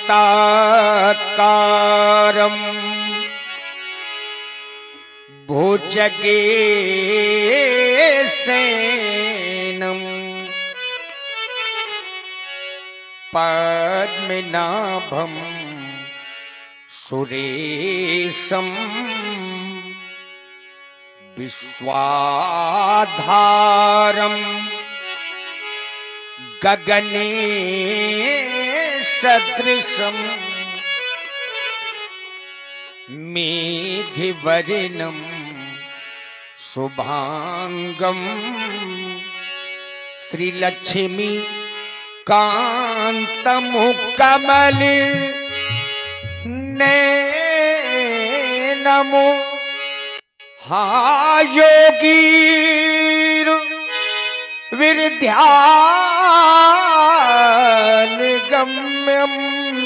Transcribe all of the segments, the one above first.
शान्ताकारं भुजगेशयनं पद्मनाभं सुरेशं विश्वाधारं गगने सदृशं मेघवर्णं शुभांगं श्रीलक्ष्मी कांतमुकमल नमो योगीर विद्यानगम्यं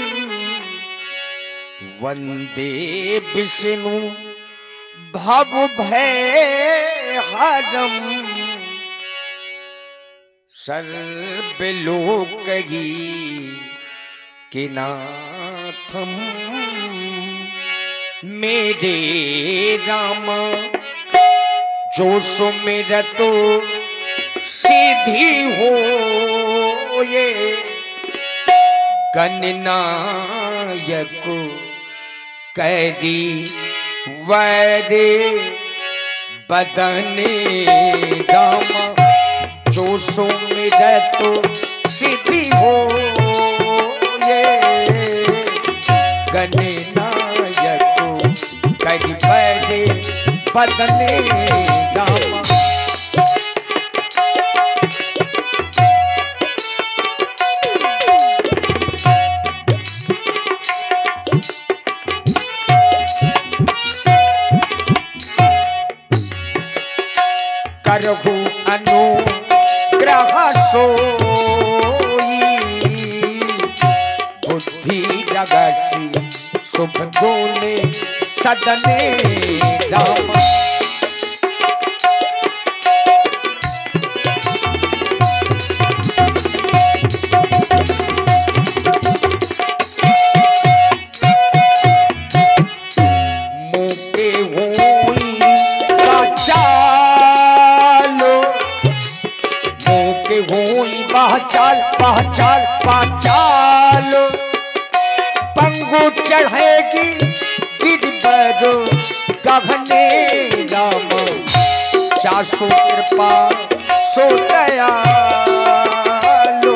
वंदे विष्णु भवभयहरं सर्वलोकैकनाथं मेरे राम जो सुमिरतो सिद्धि होए गणनायक कैरी वैरे बदने राम जो सुमिरतो सिद्धि होए गणनायक कैरी वैरे बदने राम। करहु अनुग्रह सोई बुद्धि जगसी शुभ गुने सदने राम। पहचाल पहचाल पहचाल पंगु चढ़ेगी गिरबर गगने राम चासो कृपा सो दयालो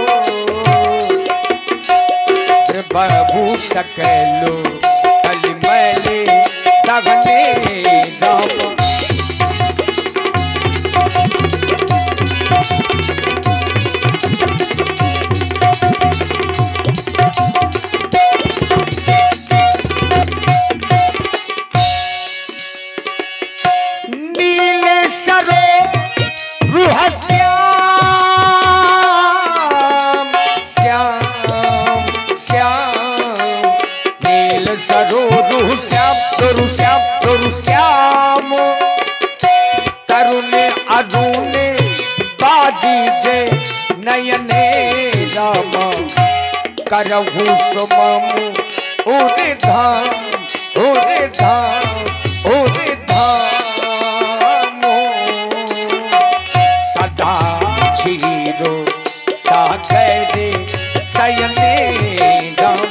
प्रभु सकलो कलिमले गगने राम। श्याम तरुण अरुण बादीजे नयने राम करहु सुमम उदे धाम उदे धाम उदे धाम सदा क्षीरो सागरे शयने राम।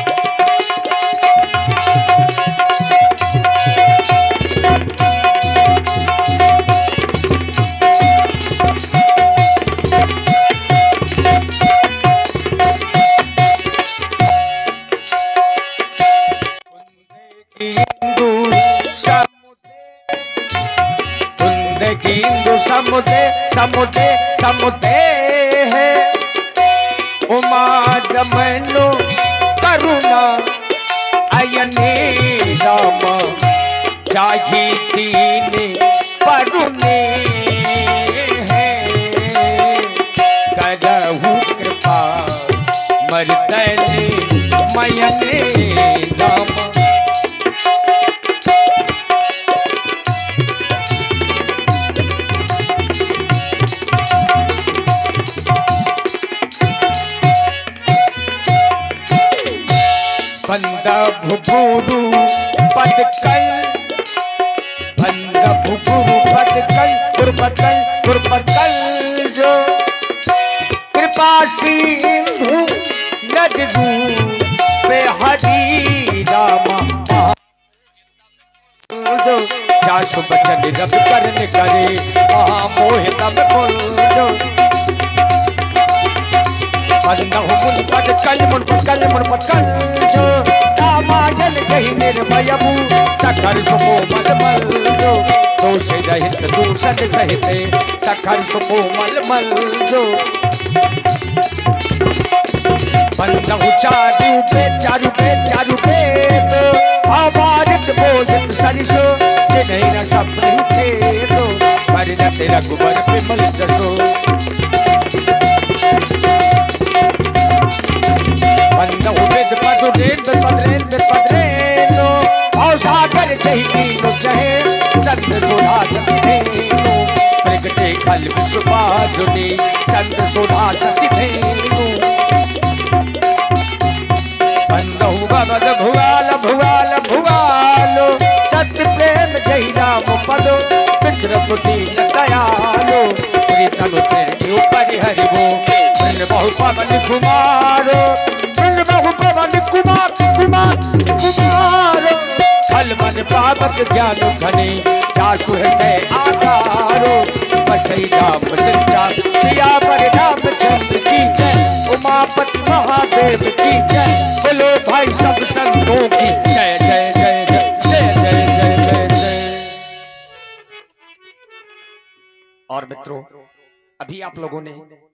समुदे समुदे समुदे है उमा रमनो करुणा अयने राम चाही दीन परुने है करहु कृपा मर्दने मयने राम। बंद भुगुरु पदकल, बंद भुगुरु पदकल, गुरपतल गुरपतल जो कृपा सिंधु नदू पे हरि रामा जो जासु बचन रब करन करे मोह तब बोल जो बंदहु मुन पदकल मुन पदकल मुन पदकल जो रामायण जहि निर्भयबु सखर सुकोमल मल जो दोष रहित दूषण सहित सखर सुकोमल मल जो बंदहु चारु पे अवारित बोलित सरिसो जिन्हें न सपने थे तो परिणत रघुबर विमल जसो बंदहु वेद पदरेन और सागर जहि कीनो चहे संत सुधा ससिधेनु प्रगटे खल विश्वपादुनी संत सुधा ससिधेनु बंदहु भगद भुगाल भुगाल भुगालो सत्य प्रेम जहि राम पदो विचरपुति दयालो प्रीतनु तेरे ऊपर हरिबो वृंद बहु पवन कुमारो वृंद बहु पवन कुमारो फल मन पावक ज्ञान घने जासु हृदय आधारो बसई राम सच्चा सियावर रामचंद्र की जय उमापति महादेव की जय बोलो भाई सब संतों की जय जय जय जय जय जय जय जय जय। और मित्रों, अभी आप लोगों ने